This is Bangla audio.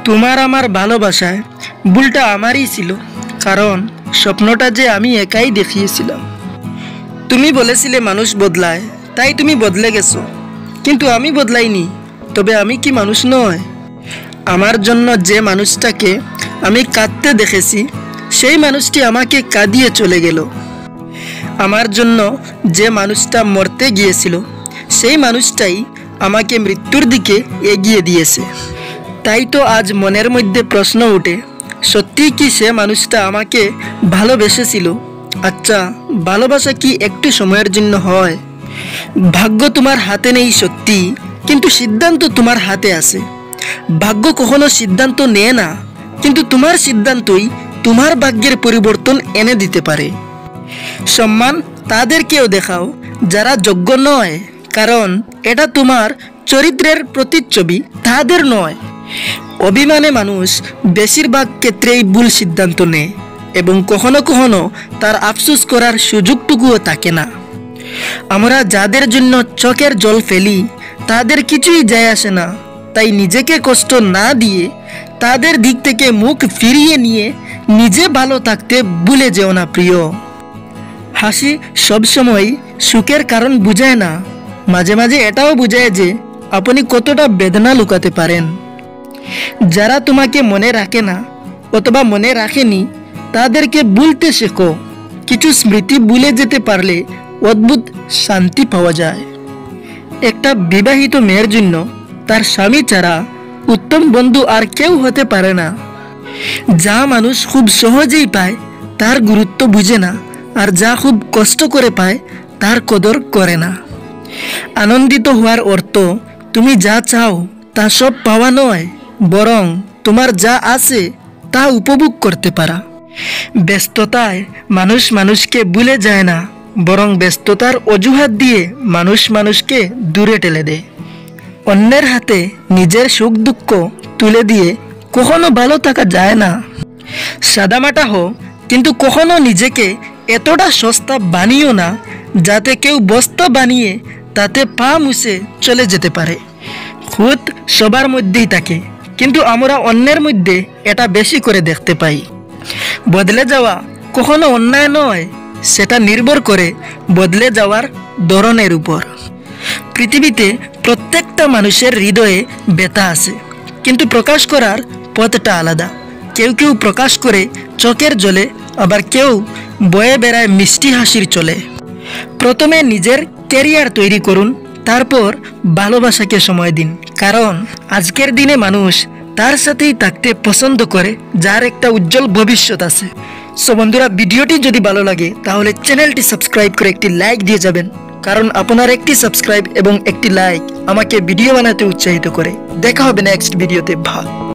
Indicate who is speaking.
Speaker 1: তোমার আমার ভালোবাসায় ভুলটা আমারই ছিল, কারণ স্বপ্নটা যে আমি একাই দেখিয়েছিলাম। তুমি বলেছিলে মানুষ বদলায়, তাই তুমি বদলে গেছো, কিন্তু আমি বদলাইনি। তবে আমি কি মানুষ নয়? আমার জন্য যে মানুষটাকে আমি কাঁদতে দেখেছি, সেই মানুষটি আমাকে কাঁদিয়ে চলে গেল। আমার জন্য যে মানুষটা মরতে গিয়েছিল, সেই মানুষটাই আমাকে মৃত্যুর দিকে এগিয়ে দিয়েছে। তাই তো আজ মনের মধ্যে প্রশ্ন ওঠে, সত্যিই কি সে মানুষটা আমাকে ভালোবেসেছিল? আচ্ছা, ভালোবাসা কি একটু সময়ের জন্য হয়? ভাগ্য তোমার হাতে নেই সত্যি, কিন্তু সিদ্ধান্ত তোমার হাতে আছে। ভাগ্য কখনো সিদ্ধান্ত নেয় না, কিন্তু তোমার সিদ্ধান্তই তোমার ভাগ্যের পরিবর্তন এনে দিতে পারে। সম্মান তাদেরকেও দেখাও যারা যোগ্য নয়, কারণ এটা তোমার চরিত্রের প্রতিচ্ছবি, তাদের নয়। অভিমানে মানুষ বেশিরভাগ ক্ষেত্রেই ভুল সিদ্ধান্ত নেয় এবং কখনো কখনো তার আফসোস করার সুযোগটুকুও থাকে না। আমরা যাদের জন্য চোখের জল ফেলি, তাদের কিছুই যায় আসে না। তাই নিজেকে কষ্ট না দিয়ে তাদের দিক থেকে মুখ ফিরিয়ে নিয়ে নিজে ভালো থাকতে ভুলে যেও না প্রিয়। হাসি সবসময় সুখের কারণ বুঝায় না, মাঝে মাঝে এটাও বুঝায় যে আপনি কতটা বেদনা লুকাতে পারেন। যারা তোমাকে মনে রাখে না অথবা মনে রাখেনি, তাদেরকে ভুলতে শেখো। কিছু স্মৃতি ভুলে যেতে পারলে অদ্ভুত শান্তি পাওয়া যায়। একটা বিবাহিত মেয়ের জন্য তার স্বামী ছাড়া উত্তম বন্ধু আর কেউ হতে পারে না। যা মানুষ খুব সহজেই পায় তার গুরুত্ব বুঝে না, আর যা খুব কষ্ট করে পায় তার কদর করে না। আনন্দিত হওয়ার অর্থ তুমি যা চাও তা সব পাওয়া নয়, বরং তোমার যা আছে তা উপভোগ করতে পারা। ব্যস্ততায় মানুষ মানুষকে ভুলে যায় না, বরং ব্যস্ততার অজুহাত দিয়ে মানুষ মানুষকে দূরে ঠেলে দেয়। অন্যের হাতে নিজের সুখ দুঃখ তুলে দিয়ে কখনো ভালো থাকা যায় না। সাদামাটা হও, কিন্তু কখনো নিজেকে এতটা সস্তা বানিও না যাতে কেউ বস্তা বানিয়ে তাতে পা মুছে চলে যেতে পারে। খুদ সবার মধ্যেই থাকে, কিন্তু আমরা অন্যের মধ্যে এটা বেশি করে দেখতে পাই। বদলে যাওয়া কখনো অন্যায় নয়, সেটা নির্ভর করে বদলে যাওয়ার ধরনের উপর। পৃথিবীতে প্রত্যেকটা মানুষের হৃদয়ে ব্যথা আছে, কিন্তু প্রকাশ করার পথটা আলাদা। কেউ কেউ প্রকাশ করে চোখের জলে, আবার কেউ বয়ে বেড়ায় মিষ্টি হাসির চলে। প্রথমে নিজের ক্যারিয়ার তৈরি করুন, তারপর ভালোবাসাকে সময় দিন। কারণ আজকের দিনে মানুষ তার সাথেই থাকতে পছন্দ করে যার একটা উজ্জ্বল ভবিষ্যৎ আছে। সো বন্ধুরা, ভিডিওটি যদি ভালো লাগে তাহলে চ্যানেলটি সাবস্ক্রাইব করে একটি লাইক দিয়ে যাবেন, কারণ আপনার একটি সাবস্ক্রাইব এবং একটি লাইক আমাকে ভিডিও বানাতে উৎসাহিত করে। দেখা হবে নেক্সট ভিডিওতে। ভালো।